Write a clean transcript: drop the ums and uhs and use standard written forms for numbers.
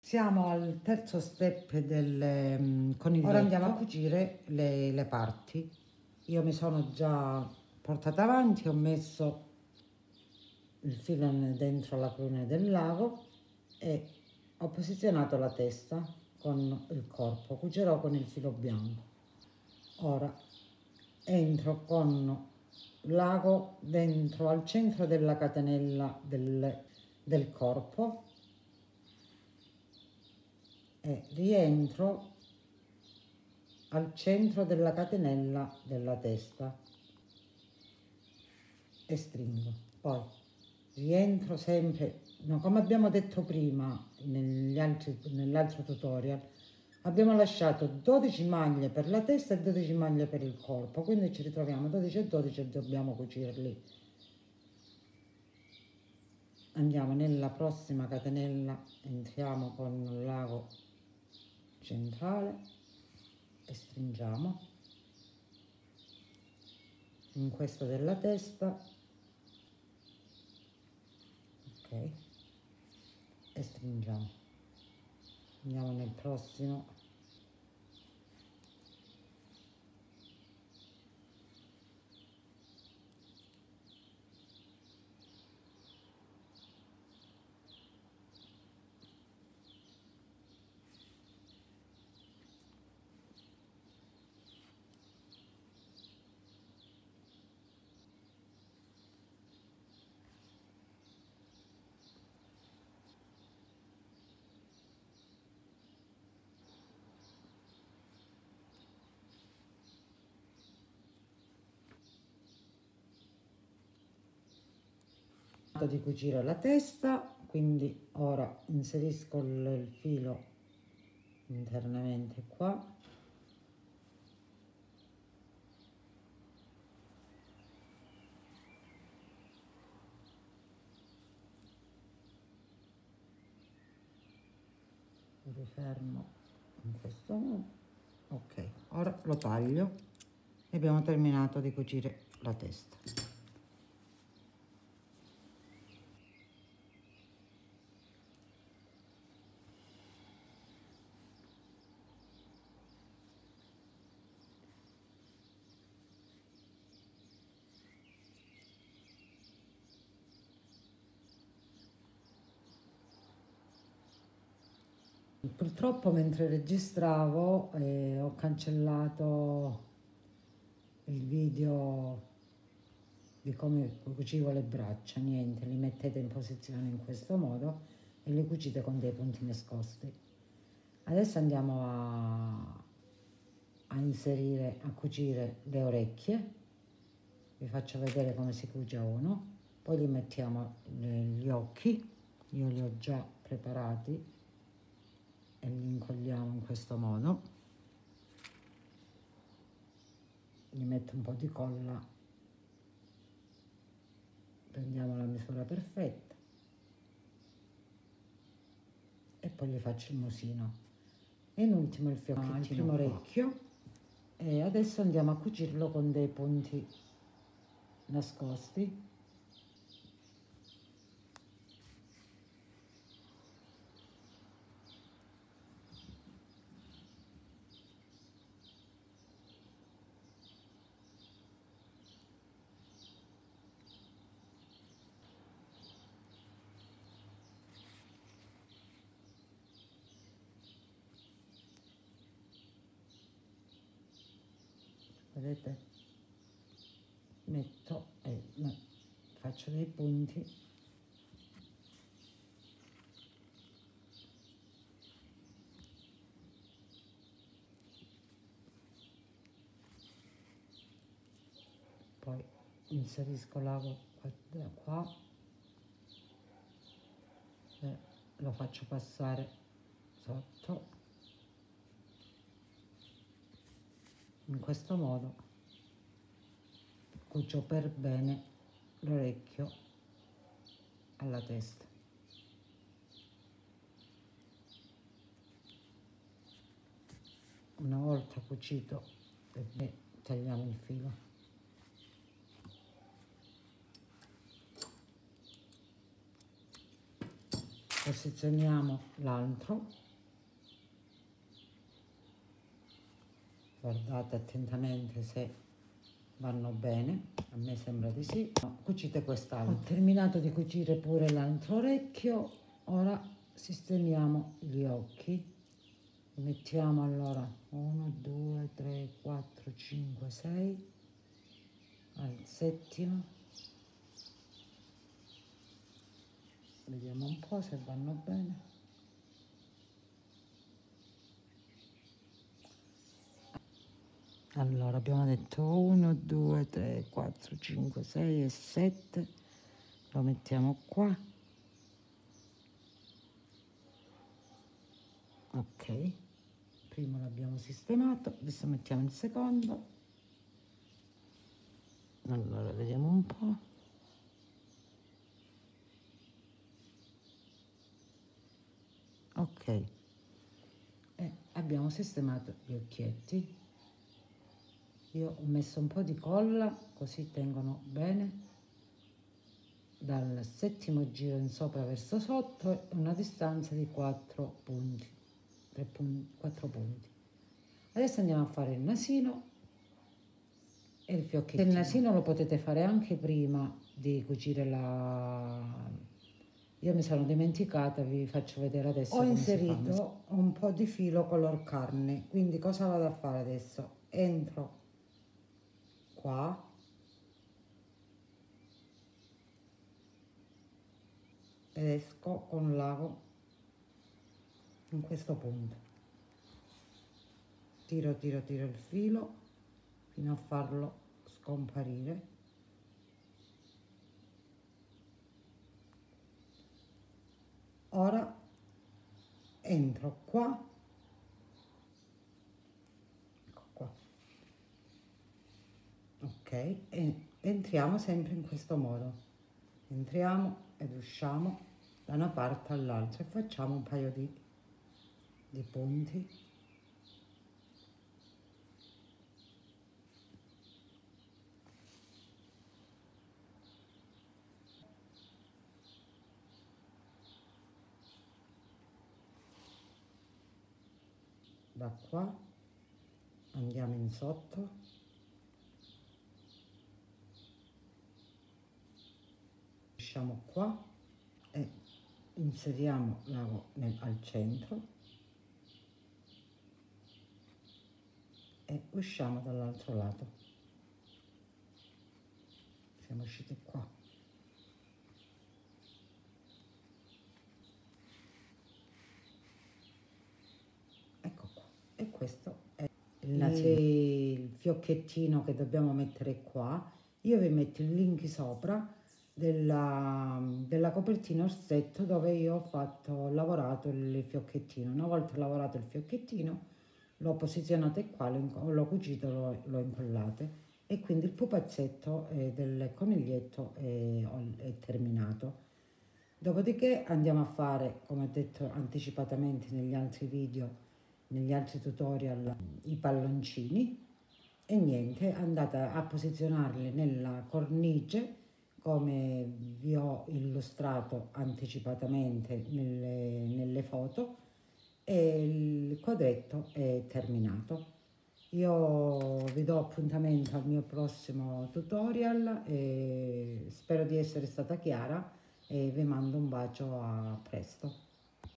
Siamo al terzo step del coniglietto. Ora andiamo a cucire le parti. Io mi sono già portata avanti, ho messo il filo dentro la cruna del lago e ho posizionato la testa con il corpo. Cucerò con il filo bianco. Ora entro con l'ago dentro al centro della catenella del corpo e rientro al centro della catenella della testa e stringo. Poi rientro sempre, no, come abbiamo detto prima nell'altro tutorial, abbiamo lasciato 12 maglie per la testa e 12 maglie per il corpo, quindi ci ritroviamo 12 e 12 e dobbiamo cucirli. Andiamo nella prossima catenella, entriamo con l'ago centrale e stringiamo in questa della testa, ok, e stringiamo. Andiamo nel prossimo, di cucire la testa, quindi ora inserisco il filo internamente qua, lo rifermo in questo modo, ok, ora lo taglio e abbiamo terminato di cucire la testa. Purtroppo mentre registravo ho cancellato il video di come cucivo le braccia. Niente, li mettete in posizione in questo modo e li cucite con dei punti nascosti. Adesso andiamo a inserire, a cucire le orecchie. Vi faccio vedere come si cuce uno, poi li mettiamo gli occhi, io li ho già preparati e li incolliamo in questo modo, gli metto un po' di colla, prendiamo la misura perfetta e poi gli faccio il musino e in ultimo il fiocchettino, il primo orecchio, e adesso andiamo a cucirlo con dei punti nascosti. Vedete? Metto e faccio dei punti poi inserisco l'ago da qua e lo faccio passare sotto in questo modo, cucio per bene l'orecchio alla testa. Una volta cucito tagliamo il filo. Posizioniamo l'altro guardate attentamente se vanno bene, a me sembra di sì. No, cucite quest'altro. Ho terminato di cucire pure l'altro orecchio, ora sistemiamo gli occhi. Mettiamo allora 1, 2, 3, 4, 5, 6 al settimo. Vediamo un po' se vanno bene. Allora abbiamo detto 1, 2, 3, 4, 5, 6 e 7. Lo mettiamo qua. Ok, primo l'abbiamo sistemato, adesso mettiamo il secondo. Allora vediamo un po'. Ok, e abbiamo sistemato gli occhietti. Io ho messo un po' di colla così tengono bene dal settimo giro in sopra verso sotto, una distanza di 4 punti, 4 punti. Adesso andiamo a fare il nasino e il fiocchettino. Il nasino lo potete fare anche prima di cucire la... Io mi sono dimenticata, vi faccio vedere adesso. Ho inserito un po' di filo color carne, quindi cosa vado a fare adesso? Entro qua ed esco con l'ago in questo punto. Tiro il filo fino a farlo scomparire. Ora entro qua, ecco qua, ok, e entriamo sempre in questo modo, entriamo ed usciamo da una parte all'altra e facciamo un paio di punti. Da qua andiamo in sotto, usciamo qua e inseriamo l'ago al centro e usciamo dall'altro lato. Siamo usciti qua. Ecco qua. E questo è il fiocchettino che dobbiamo mettere qua. Io vi metto il link sopra della copertina orsetto dove io ho lavorato il fiocchettino. Una volta lavorato il fiocchettino l'ho posizionato qua, l'ho cucito, l'ho incollate e quindi il pupazzetto del coniglietto è terminato. Dopodiché andiamo a fare, come ho detto anticipatamente negli altri video, negli altri tutorial, i palloncini e niente, andate a posizionarli nella cornice come vi ho illustrato anticipatamente nelle foto e il quadretto è terminato. Io vi do appuntamento al mio prossimo tutorial e spero di essere stata chiara e vi mando un bacio, a presto.